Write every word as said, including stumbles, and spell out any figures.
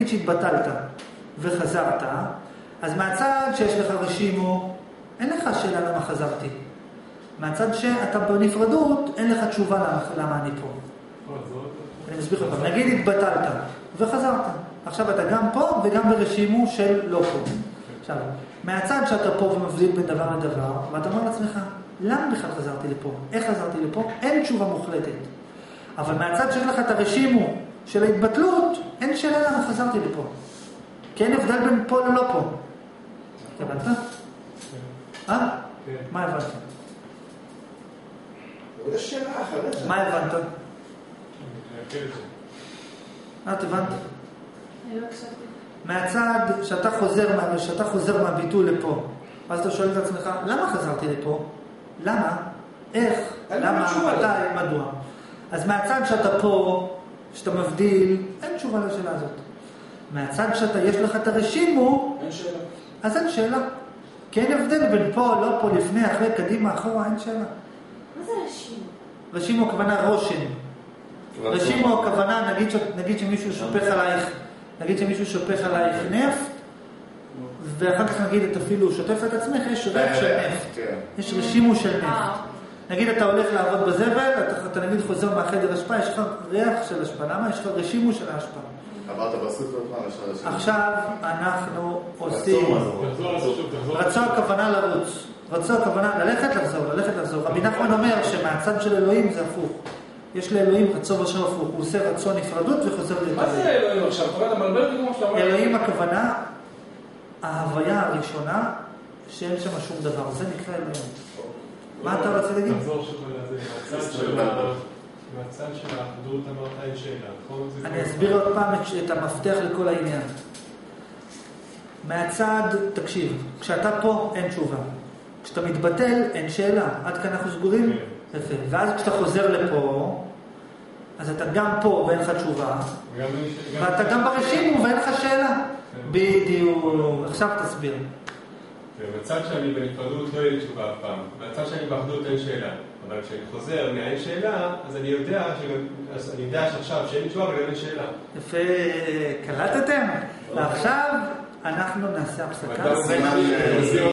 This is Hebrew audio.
שהתבטלת וחזרת, אז מהצד שיש לך רשימו, אין לך שאלה למה חזרתי. מהצד שאתה בנפרדות, אין לך תשובה למה, למה אני פה. אני מסביר לך, נגיד התבטלת וחזרת. עכשיו אתה גם פה וגם ברשימו של לא פה. עכשיו, מהצד שאתה פה ומבדיל בין דבר לדבר, ואתה אומר לעצמך, למה בכלל חזרתי לפה? איך חזרתי לפה? אין תשובה מוחלטת. אבל מהצד שיש לך את הרשימו של ההתבטלות, אין שאלה למה חזרתי לפה. כי אין הבדל בין פה ללא פה. הבנת? אה? מה הבנת? יש שאלה אחרת. מה הבנת? מה את הבנת? אני לא הקשבתי. מהצד שאתה חוזר, מה, שאתה חוזר מהביטול לפה, אז אתה שואל את עצמך, למה חזרתי לפה? למה? איך? למה? מתי? מדוע? אז מהצד שאתה פה, שאתה מבדיל, אין תשובה לשאלה הזאת. מהצד שאתה, יש לך את הרשימו, אין שאלה. אז אין שאלה. כי אין הבדל בין פה, לא פה, לפני, אחרי, קדימה, אחורה, אין שאלה. מה זה רשימו? רשימו הכוונה רושם. רשימו הכוונה, נגיד, נגיד שמישהו שופך עלייך, נגיד שמישהו שופך עלייך נפט, ואחר כך נגיד את אפילו שוטף את עצמך, יש ריח של נפט. יש רשימו של נפט. נגיד אתה הולך לעבוד בזבל, אתה, אתה נגיד חוזר מהחדר השפעה, יש לך ריח של השפעה. למה? יש לך רשימו של ההשפעה. עברת בסופר פעם, יש לך רשימו. עכשיו אנחנו עושים... רצו הכוונה לרוץ. רצו הכוונה ללכת לחזור, ללכת לחזור. רבי נחמן אומר שמהצד של אלוהים זה הפוך. יש לאלוהים רצון ושם הפוך. הוא עושה רצון נפרדות וחוזר לתאר. מה זה אלוהים עכשיו? אתה מלבר לי כמו שאתה אומר. אלוהים הכוונה, ההוויה הראשונה, שאין שם שום דבר. זה נקרא אלוהים. מה אתה רוצה להגיד? תחזור שוב מהצד של האחדות אמרת אין שאלה. אני אסביר עוד פעם את המפתח לכל העניין. מהצד, תקשיב, כשאתה פה אין תשובה. כשאתה מתבטל אין שאלה. עד כאן אנחנו סגורים? יפה. ואז כשאתה חוזר לפה, אז אתה גם פה ואין לך תשובה. ואתה גם ברשימו ואין לך שאלה. בדיוק. עכשיו תסביר. במצד שאני בנפרדות לא יהיה תשובה אף פעם. במצד שאני באחדות אין שאלה. אבל כשאני חוזר מהאין שאלה, אז אני יודע, אז אני יודע שעכשיו שאין תשובה וגם אין שאלה. יפה, קלטתם? ועכשיו אנחנו נעשה הפסקה. מסביר